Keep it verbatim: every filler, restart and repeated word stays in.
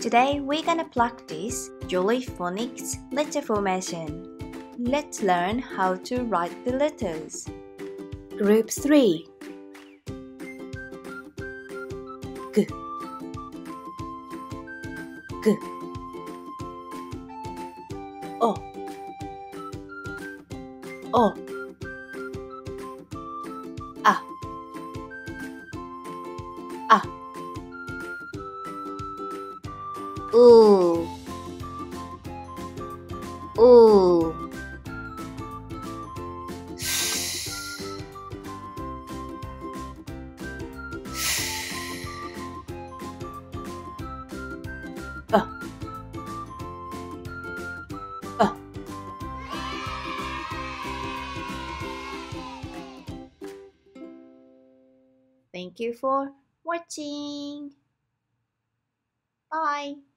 Today we're gonna practice Jolly Phonics letter formation. Let's learn how to write the letters. Group three. G G O O A A U U A A Thank you for watching. Bye.